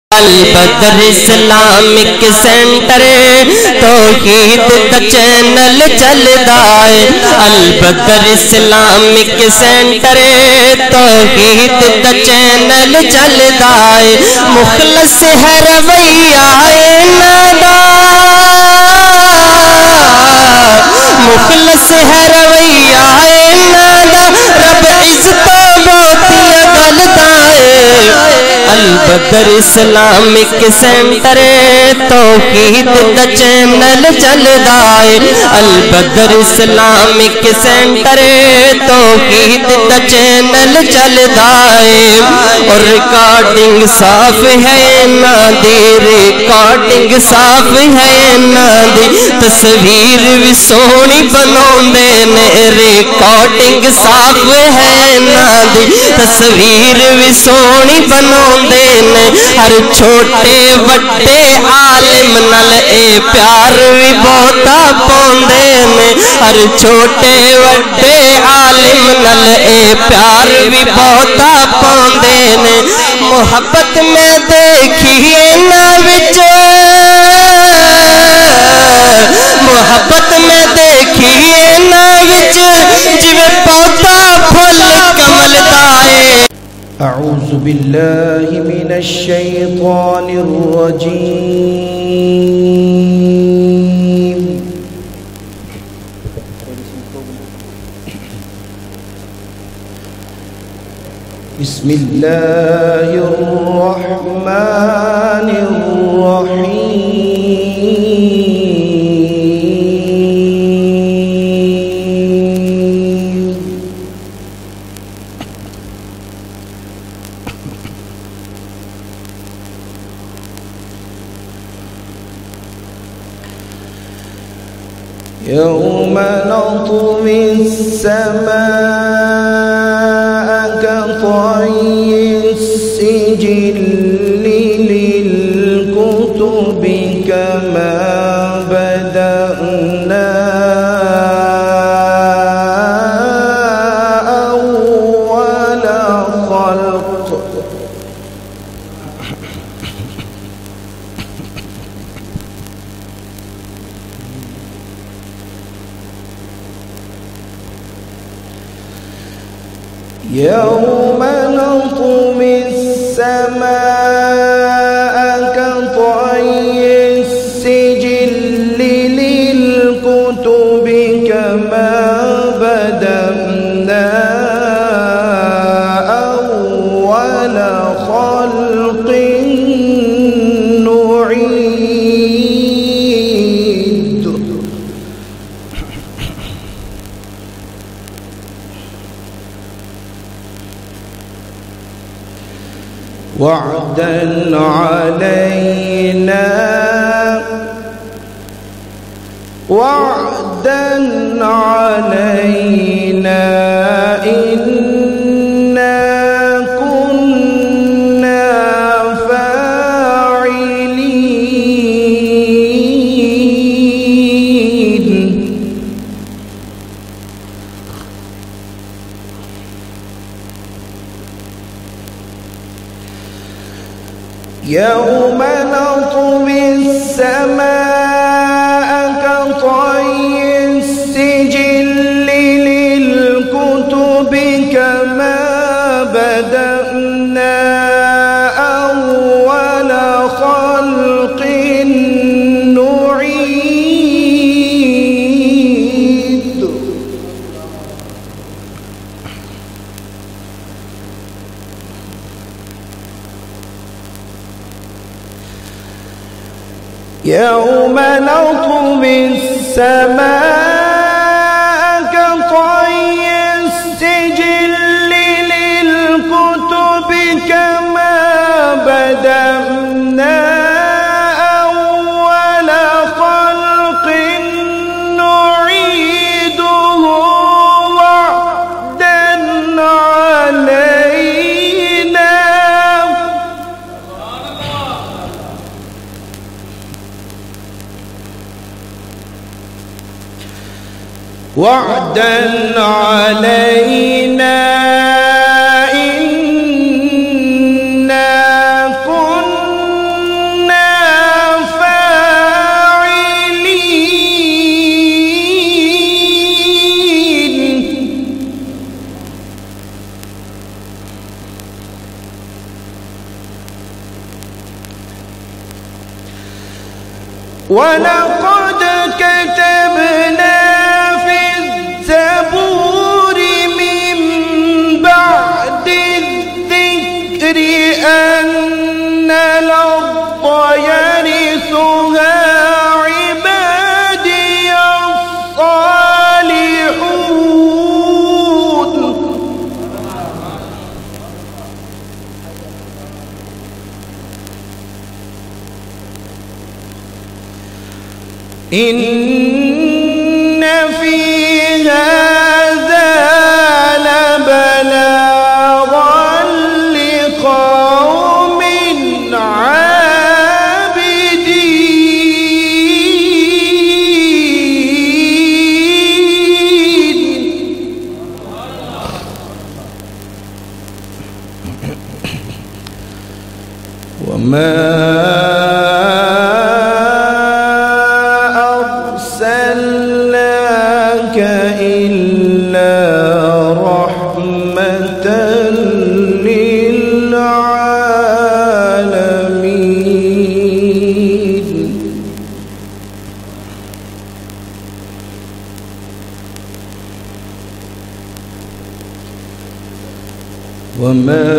Albadr Islamic centre तौहीद दा channel चलदा है। अलबदर इस्लामिक सेंटर तौहीद दा चैनल चलदा है। मुखलस है रवैया इन्हां मुखलस है रवैया इन्हां दा रब इज्जत बहुतियां गलदा है। अलबदर इस्लामिक सेंटर तौहीद दा चैनल चलदा है। अलबदर इस्लामिक सेंटर तौहीद दा चैनल चलदा है। और रिकॉर्डिंग साफ है ना दी, रिकॉर्डिंग साफ है ना दी, तस्वीर भी सोहनी बनाउंदे ने। रिकॉर्डिंग साफ है ना दी, तस्वीर भी सोहनी बनाउंदे ने। हर छोटे वड्डे आलिम नल ए प्यार भी बहुता पाउंदे ने। हर छोटे वड्डे आलिम नल ए प्यार भी बहुता पाउंदे ने। मुहब्बत में देखिए ना विच, मुहब्बत में देखिए ना विच जिवे पौधा फुल कमल दाए। अऊज़ु बिल्लाहि मिनश शैतानिर रजीम। बिस्मिल्लाहिर रहमानिर रहीम। यौम नत्वी अस्समाअ कतई सिजिल्लि लिलकुतुबि कमा बदअना अव्वल खल्क़। यौम नत्वी अस्समाअ कतई सिजिल्लि लिलकुतुबि कमा बदअना अव्वल खल्क़िन नुईद। वअदन अलैना, वअदन अलैना इन्ना कुन्ना फाइलीन। यौम नत्वी अस्समाअ कतई सिजिल्लि लिलकुतुबि कमा बदअना अव्वल खल्क़िन नुईद। यौम नत्वी अस्समाअ कतई सिजिल्लि लिलकुतुबि कमा बदअना अव्वल खल्क़िन नुईदुहु वअदन अलैना। वअदन अलैना इन्ना कुन्ना ولقد كتبنا في الزبور من بعد الذكر أن الأرض يرثها عبادي الصالحون. إن في هذا لبلاغا لقوم عابدين. وما أرسلناك إلا رحمة للعالمين. وما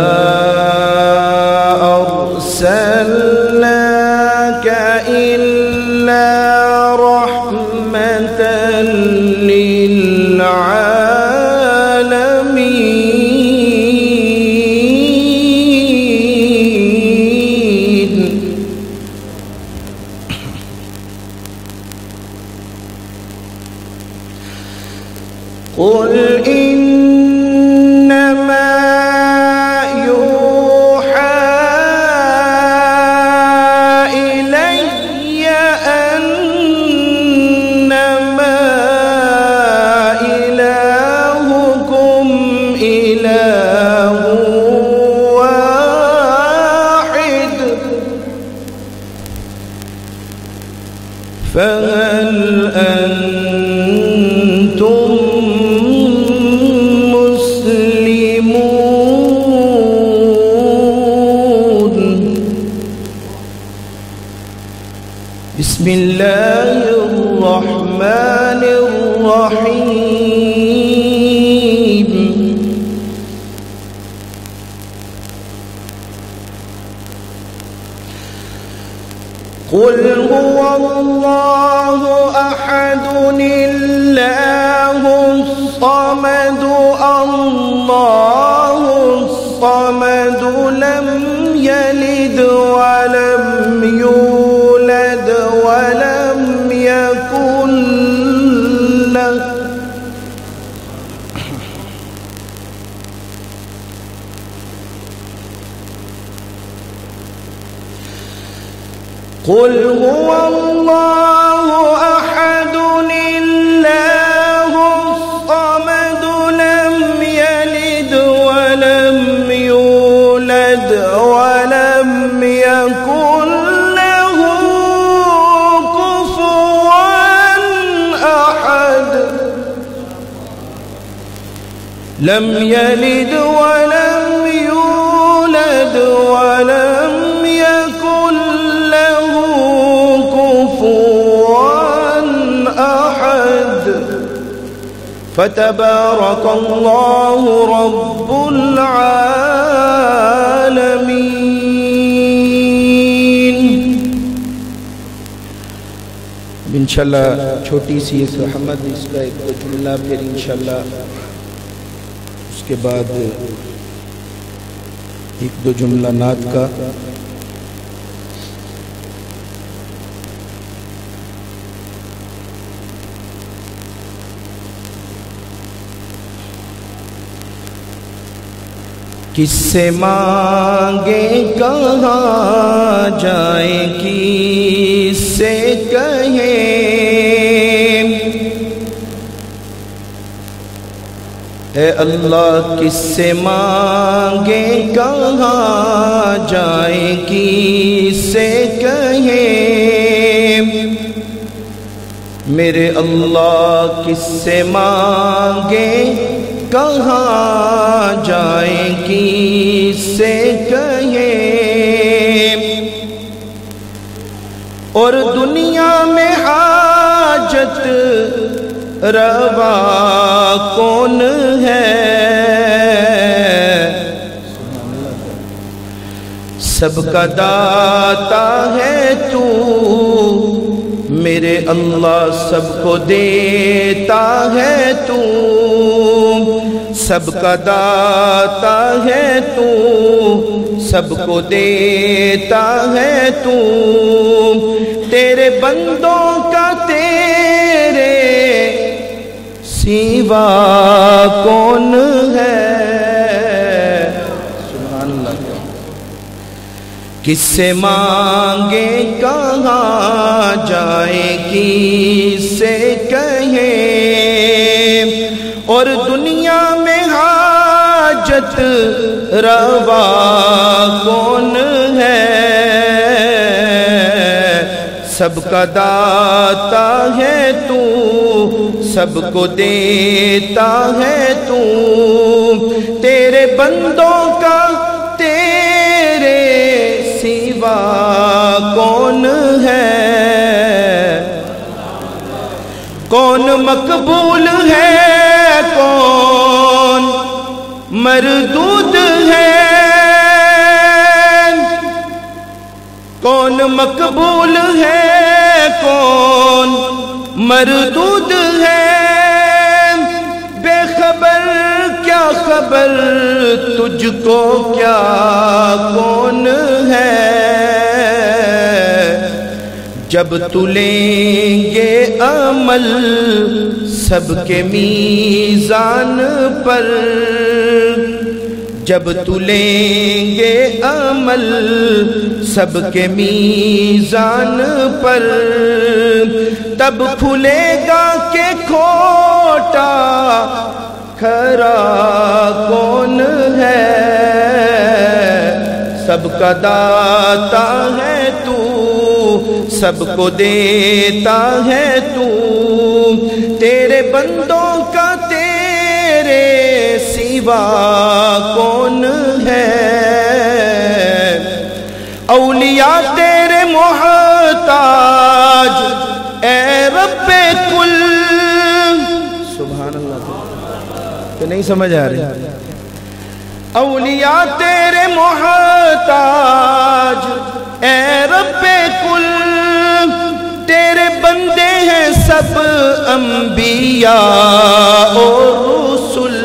أرسلناك إلا رحمة للعالمين. قل إنما يوحى إلي أنما إلهكم إله واحد فهل أنتم مسلمون؟ بسم الله الرحمن الرحيم. قل هو الله أحد الله الصمد الله الصمد لم يلد ولم يولد ولم يكن له قل هو الله أحد الله الصمد لم يلد ولم يولد ولم يكن له كفوا أحد. لم يلد ولم يولد ولم يكن له كفوا أحد. فتبارك الله رب العالمين. इंशाल्लाह छोटी सी इस रहमत इसका एक दो जुमला फिर इंशाल्लाह उसके बाद एक दो जुमला नात का। किससे मांगे कहाँ जाए किससे कहे ए अल्लाह किससे मांगे कहाँ जाए किससे कहे मेरे अल्लाह किससे मांगे कहाँ जाए किससे कहे اور دنیا میں حاجت روا کون ہے؟ سب کا داتا ہے تو میرے اللہ، سب کو دیتا ہے تو، سب کا داتا ہے تو، سب کو دیتا ہے تو، تیرے بندوں کا تیرے سوا کون ہے؟ سبحان اللہ۔ کس سے مانگے کہاں جائیں، کس سے کہیں، اور دنیا میں حاجت روا کون ہے؟ سب کا داتا ہے تو، سب کو دیتا ہے تو، تیرے بندوں کا تیرے سوا کون ہے؟ کون مقبول ہے، کون مردود ہے، کون مقبول ہے، کون مردود ہے، بے خبر کیا خبر تجھ کو کیا کون ہے؟ جب تو لیں گے عمل سب کے میزان پر، جب تو لیں گے عمل سب کے میزان پر، تب کھلے گا کہ کھوٹا کھرا کون ہے؟ سب کا داتا ہے تو، سب کو دیتا ہے تو، تیرے بندوں کا تیرے سوا کون ہے؟ اولیاء تیرے محتاج اے رب کل، سبحان اللہ، تو نہیں سمجھ آ رہی؟ اولیاء تیرے محتاج اے رب کل، تیرے بندے ہیں سب انبیاء اور رسل،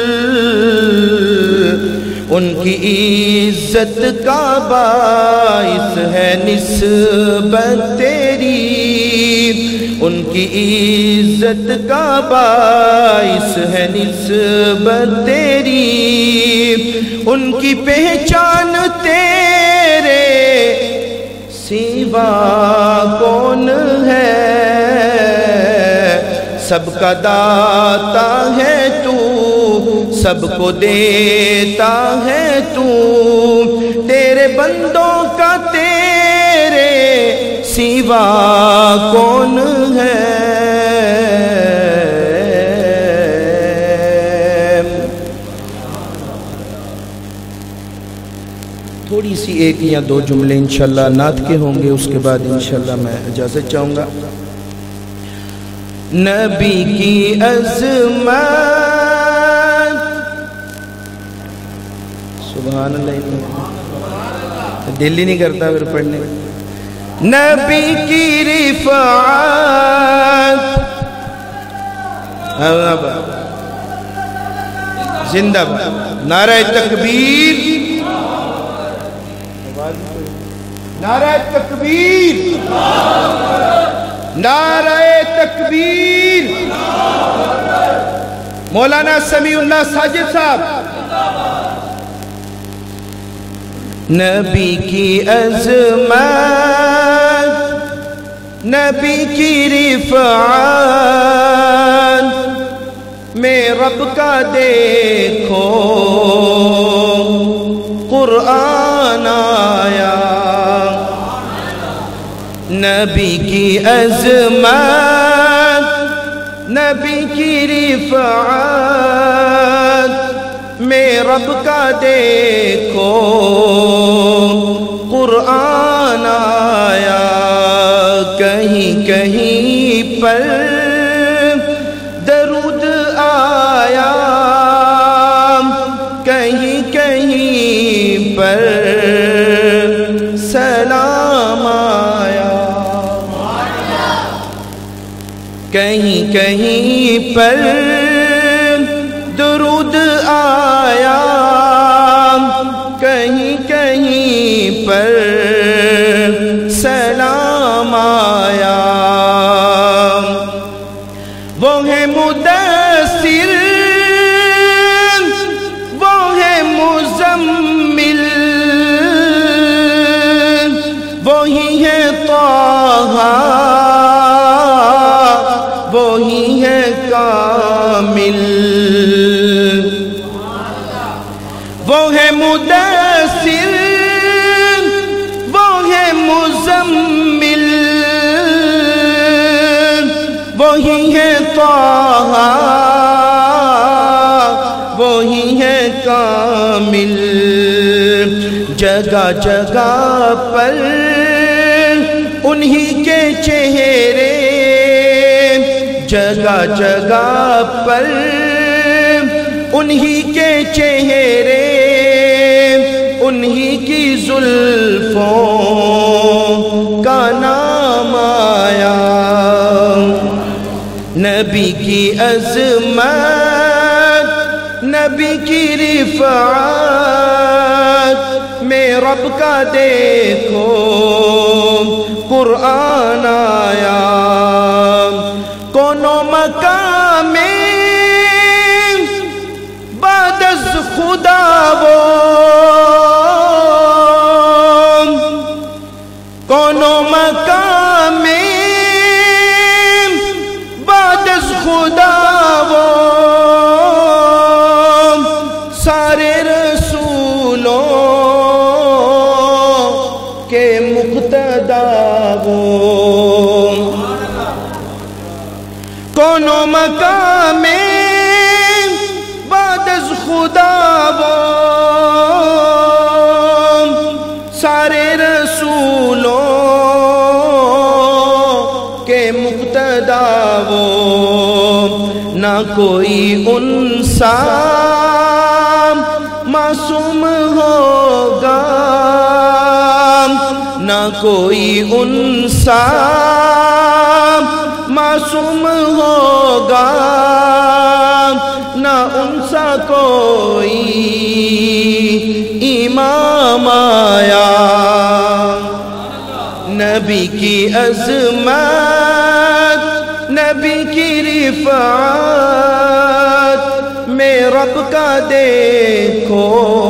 ان کی عزت کا باعث ہے نسبت تیری، ان کی عزت کا باعث ہے نسبت تیری، ان کی پہچان تیرے سوا کون ہے؟ سب کا داتا ہے تو، سب کو دیتا ہے تو، تیرے بندوں کا تیرے سوا کون ہے؟ تھوڑی سی ایک یا دو جملے انشاءاللہ نعت کے ہوں گے، اس کے بعد انشاءاللہ میں اجازت چاہوں گا۔ نبی کی عظمت، سبحان اللہ، دل ہی نہیں کرتا پھر پڑھنے۔ نبی کی رفعت، زندہ باد، نعرہ تکبیر، نعرہ تکبیر، نعرہ تکبیر، مولانا سمیع اللہ ساجد صاحب۔ نبی کی عظمت، نبی کی رفعت میں رب کا دیکھو قرآن آیا، نبی کی عظمت، نبی کی رفعت میں رب کا دیکھو قرآن آیا، پر درود آیا، کہیں کہیں پر سلام آیا، کہیں کہیں پر درود آیا، کہیں کہیں پر سلام آیا۔ وہ ہے مدثر، وہ ہے مزمل، وہی ہے طٰہٰ، وہی ہے کامل۔ وہ ہے مدثر، وہ ہے مزمل، وہی ہے طٰہٰ، وہی ہے کامل۔ جگہ جگہ پر انہی کے چہرے، جگہ جگہ پر انہی کے چہرے، انہی کی زلفوں کا نام آیا۔ نبی کی عظمت، نبی کی رفعت میں رب کا دیکھو قرآن آیا۔ کونو مقام بعد از خدا وہ، کونو مقام بعد از خدا وہ، سارے رسولوں کے مقتدا وہ۔ کونو مقام بعد از خدا وہ، سارے رسولوں کے مقتدا وہ۔ نہ کوئی ان سا معصوم ہوگا، نہ کوئی ان سا معصوم ہوگا، نہ ان سا کوئی امام آیا۔ نبی کی عظمت، نبی کی رفعت میں رب کا دیکھو